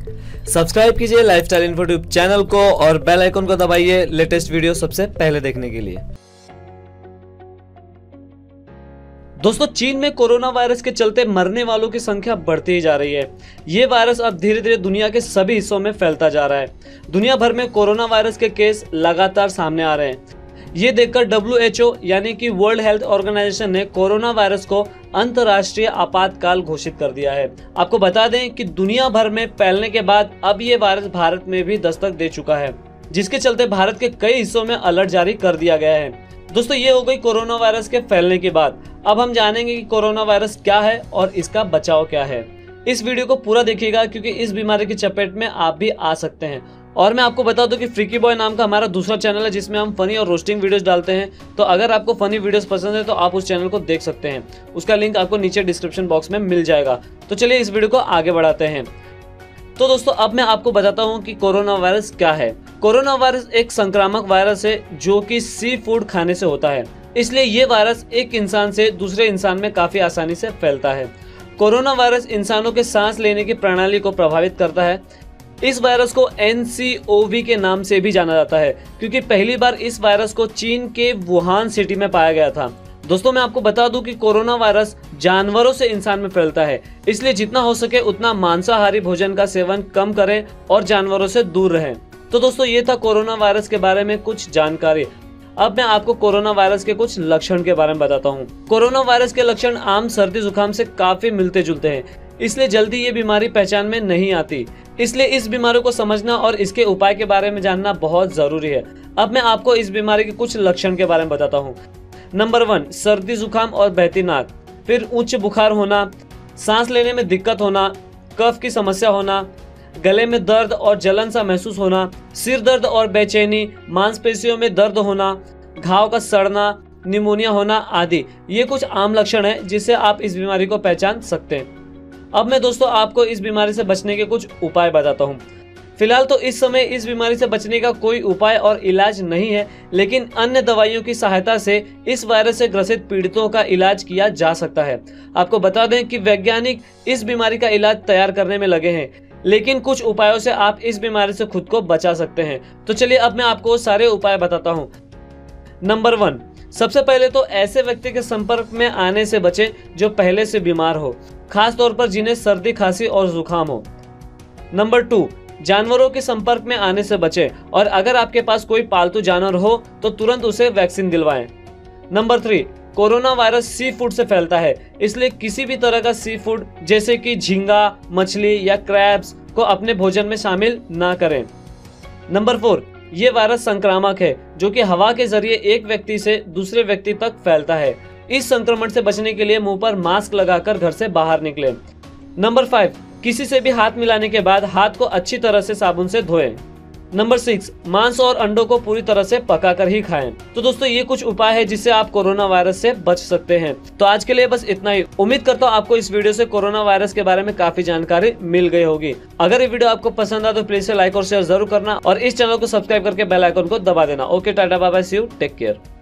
Subscribe कीजिए lifestyle info tube channel को और बेल आइकन को दबाइए लेटेस्ट वीडियो सबसे पहले देखने के लिए। दोस्तों, चीन में कोरोना वायरस के चलते मरने वालों की संख्या बढ़ती ही जा रही है। ये वायरस अब धीरे धीरे दुनिया के सभी हिस्सों में फैलता जा रहा है। दुनिया भर में कोरोना वायरस के केस लगातार सामने आ रहे हैं। ये देखकर WHO यानी कि वर्ल्ड हेल्थ ऑर्गेनाइजेशन ने कोरोना वायरस को अंतर्राष्ट्रीय आपातकाल घोषित कर दिया है। आपको बता दें कि दुनिया भर में फैलने के बाद अब ये वायरस भारत में भी दस्तक दे चुका है, जिसके चलते भारत के कई हिस्सों में अलर्ट जारी कर दिया गया है। दोस्तों, ये हो गई कोरोना वायरस के फैलने की बात। अब हम जानेंगे कि कोरोना वायरस क्या है और इसका बचाव क्या है। इस वीडियो को पूरा देखिएगा क्योंकि इस बीमारी की चपेट में आप भी आ सकते हैं। और मैं आपको बता दूं कि फ्रीकी बॉय नाम का हमारा दूसरा चैनल है जिसमें हम फनी और रोस्टिंग वीडियोस डालते हैं। तो अगर आपको फनी वीडियोस पसंद है तो आप उस चैनल को देख सकते हैं। उसका लिंक आपको नीचे डिस्क्रिप्शन बॉक्स में मिल जाएगा। तो चलिए इस वीडियो को आगे बढ़ाते हैं। तो दोस्तों, अब मैं आपको बताता हूं कि कोरोना वायरस क्या है। कोरोना वायरस एक संक्रामक वायरस है जो कि सी फूड खाने से होता है। इसलिए ये वायरस एक इंसान से दूसरे इंसान में काफी आसानी से फैलता है। कोरोना वायरस इंसानों के सांस लेने की प्रणाली को प्रभावित करता है। इस वायरस को NCOV के नाम से भी जाना जाता है क्योंकि पहली बार इस वायरस को चीन के वुहान सिटी में पाया गया था। दोस्तों, मैं आपको बता दूं कि कोरोना वायरस जानवरों से इंसान में फैलता है, इसलिए जितना हो सके उतना मांसाहारी भोजन का सेवन कम करें और जानवरों से दूर रहें। तो दोस्तों, ये था कोरोना वायरस के बारे में कुछ जानकारी। अब मैं आपको कोरोना वायरस के कुछ लक्षण के बारे में बताता हूँ। कोरोना वायरस के लक्षण आम सर्दी जुकाम से काफी मिलते जुलते हैं, इसलिए जल्दी ये बीमारी पहचान में नहीं आती। इसलिए इस बीमारी को समझना और इसके उपाय के बारे में जानना बहुत जरूरी है। अब मैं आपको इस बीमारी के कुछ लक्षण के बारे में बताता हूँ। नंबर 1, सर्दी जुकाम और बहती नाक, फिर उच्च बुखार होना, सांस लेने में दिक्कत होना, कफ की समस्या होना, गले में दर्द और जलन सा महसूस होना, सिर दर्द और बेचैनी, मांसपेशियों में दर्द होना, घाव का सड़ना, निमोनिया होना आदि। ये कुछ आम लक्षण है जिससे आप इस बीमारी को पहचान सकते हैं। अब मैं दोस्तों आपको इस बीमारी से बचने के कुछ उपाय बताता हूँ। फिलहाल तो इस समय इस बीमारी से बचने का कोई उपाय और इलाज नहीं है, लेकिन अन्य दवाइयों की सहायता से इस वायरस से ग्रसित पीड़ितों का इलाज किया जा सकता है। आपको बता दें कि वैज्ञानिक इस बीमारी का इलाज तैयार करने में लगे हैं, लेकिन कुछ उपायों से आप इस बीमारी से खुद को बचा सकते हैं। तो चलिए अब मैं आपको सारे उपाय बताता हूँ। नंबर 1, सबसे पहले तो ऐसे व्यक्ति के संपर्क में आने से बचें जो पहले से बीमार हो, खास तौर पर जिन्हें सर्दी खांसी और जुकाम हो। नंबर 2, जानवरों के संपर्क में आने से बचें और अगर आपके पास कोई पालतू जानवर हो तो तुरंत उसे वैक्सीन दिलवाएं। Number 3, corona virus seafood से फैलता है, इसलिए किसी भी तरह का सी फूड जैसे कि झींगा, मछली या क्रैब्स को अपने भोजन में शामिल ना करें। नंबर 4, ये वायरस संक्रामक है जो कि हवा के जरिए एक व्यक्ति से दूसरे व्यक्ति तक फैलता है। इस संक्रमण से बचने के लिए मुंह पर मास्क लगाकर घर से बाहर निकलें। नंबर 5, किसी से भी हाथ मिलाने के बाद हाथ को अच्छी तरह से साबुन से धोएं। नंबर 6, मांस और अंडों को पूरी तरह से पकाकर ही खाएं। तो दोस्तों, ये कुछ उपाय है जिससे आप कोरोना वायरस से बच सकते हैं। तो आज के लिए बस इतना ही। उम्मीद करता हूँ आपको इस वीडियो से कोरोना वायरस के बारे में काफी जानकारी मिल गई होगी। अगर ये वीडियो आपको पसंद आए तो प्लीज से लाइक और शेयर जरूर करना और इस चैनल को सब्सक्राइब करके बेल आइकन को दबा देना। Okay, tata bye bye, see you, take care.